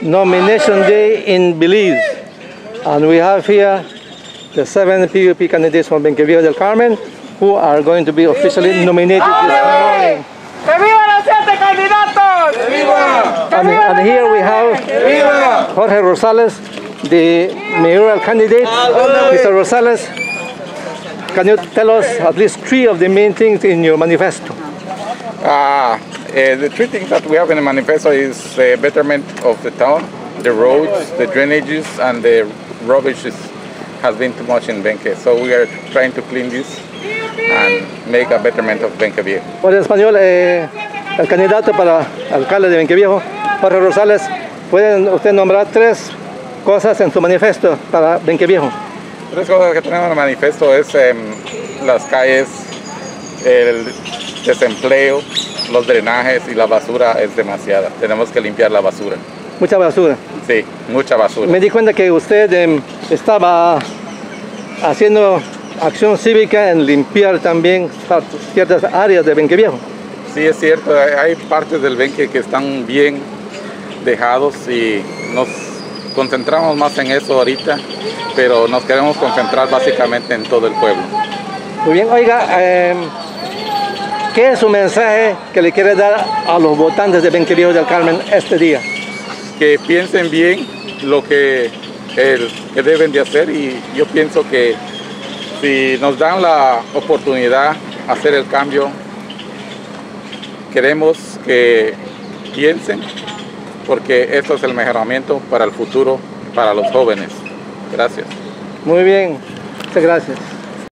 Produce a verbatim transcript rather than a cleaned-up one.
nomination day in Belize. And we have here the seven P U P candidates from Benqueviejo del Carmen who are going to be officially nominated this morning. ¡Que viva los siete candidatos! ¡Que viva! And, and here we have Jorge Rosales, the mayoral candidate. Mister Rosales, can you tell us at least three of the main things in your manifesto? Uh, uh, the three things that we have in the manifesto is the betterment of the town, the roads, the drainages, and the rubbish is, has been too much in Benque. So we are trying to clean this and make a betterment of Benqueviejo. Por español, eh, el candidato para alcalde de Benqueviejo, Jorge Rosales, ¿pueden usted nombrar tres cosas en su manifiesto para Benqueviejo? Tres cosas que tenemos en el manifiesto es eh, las calles, el desempleo, los drenajes y la basura es demasiada. Tenemos que limpiar la basura. Mucha basura. Sí, mucha basura. Me di cuenta que usted eh, estaba haciendo acción cívica en limpiar también ciertas áreas de Benqueviejo. Sí, es cierto. Hay partes del Benque que están bien dejados y nos concentramos más en eso ahorita, pero nos queremos concentrar básicamente en todo el pueblo. Muy bien, oiga, eh, ¿qué es su mensaje que le quiere dar a los votantes de Benqueviejo del Carmen este día? Que piensen bien lo que, el, que deben de hacer, y yo pienso que si nos dan la oportunidad de hacer el cambio, queremos que piensen, porque esto es el mejoramiento para el futuro, para los jóvenes. Gracias. Muy bien, muchas gracias.